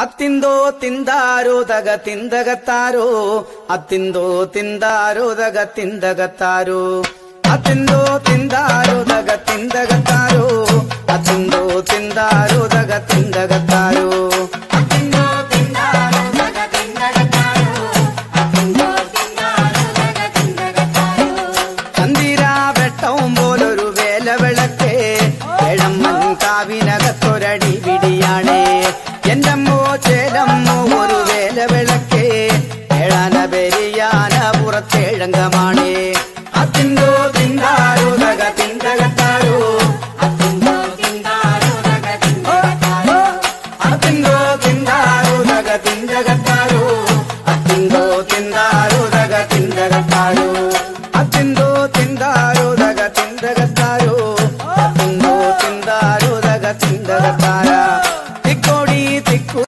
ಅತ್ತಿಂದೋ ತಿಂದಾರೋ ದಗ ತಿಂದಗತ್ತಾರೋ ಅತ್ತಿಂದೋ ತಿಂದಾರೋ ದಗ ತಿಂದಗತ್ತಾರೋ ಅತ್ತಿಂದೋ ತಿಂದಾರೋ ದಗ ತಿಂದಗತ್ತಾರೋ ಅತ್ತಿಂದೋ ತಿಂದಾರೋ ದಗ ತಿಂದಗತ್ತಾರೋ ಅತ್ತಿಂದೋ ತಿಂದಾರೋ ದಗ ತಿಂದಗತ್ತಾರೋ അത്തിന്തോ തിന്താരോ ദഗ തിന്ദഗത്താരോ ചന്ദിര വെട്ടവും പോലൊരു വേലവിളക്കേ ഏഴമ്മൻ കാവിനകത്തൊരടി പിടിയാണേ എന്റമ്മോ ചേലമ്മോ ഒരു വേലവിളക്കേ ഏഴാന പെരിയാന പുറത്തേഴങ്കമാണേ അത്തിന്തോ തിന്താരോ ദഗ തിന്ദഗത്താരോ അത്തിന്തോ തിന്താരോ ദഗ തിന്ദഗത്താരോ അത്തിന്തോ തിന്താരോ ദഗ തിന്ദഗത്താരോ